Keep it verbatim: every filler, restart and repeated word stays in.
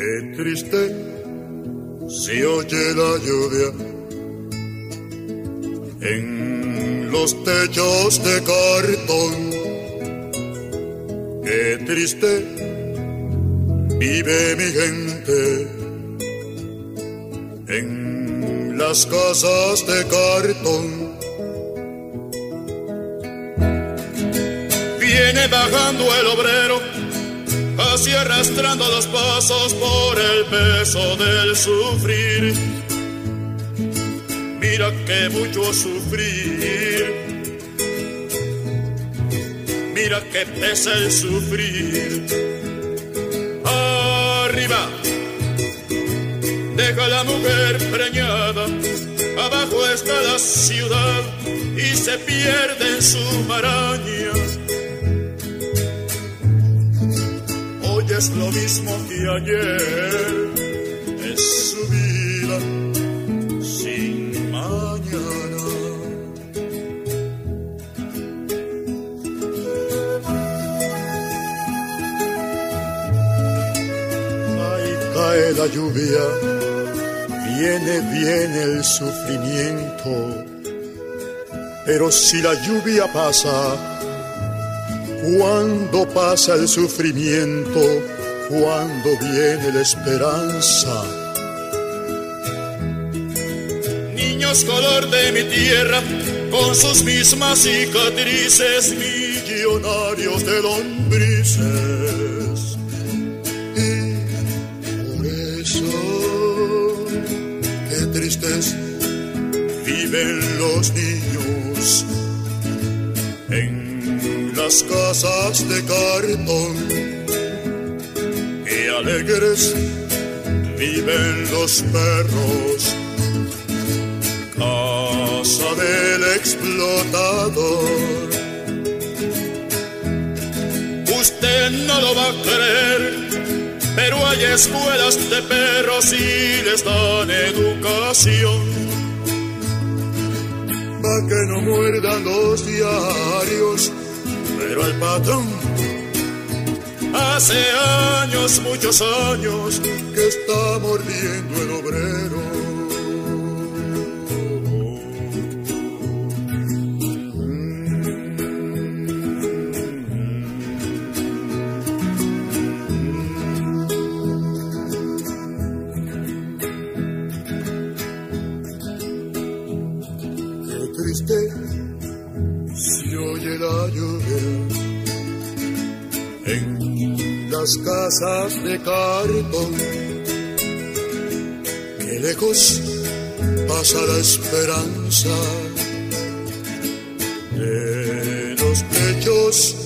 Qué triste se oye la lluvia en los techos de cartón. Qué triste vive mi gente en las casas de cartón. Viene bajando el obrero, así arrastrando los pasos por el peso del sufrir. Mira que mucho sufrir, mira que pesa el sufrir. Arriba deja la mujer preñada, abajo está la ciudad y se pierde en su maraña. Hoy es lo mismo que ayer, es su vida sin mañana. Ahí cae la lluvia, viene, viene el sufrimiento, pero si la lluvia pasa, cuando pasa el sufrimiento, cuando viene la esperanza. Niños color de mi tierra, con sus mismas cicatrices, millonarios de lombrices. Y por eso, qué tristes viven los niños en las casas de cartón, y alegres viven los perros, casa del explotador. Usted no lo va a creer, pero hay escuelas de perros y les dan educación, pa' que no muerdan los diarios. Pero el patrón, hace años, muchos años, que está mordiendo el obrero. Qué triste se oye la lluvia en las casas de cartón. Qué lejos pasa la esperanza de los techos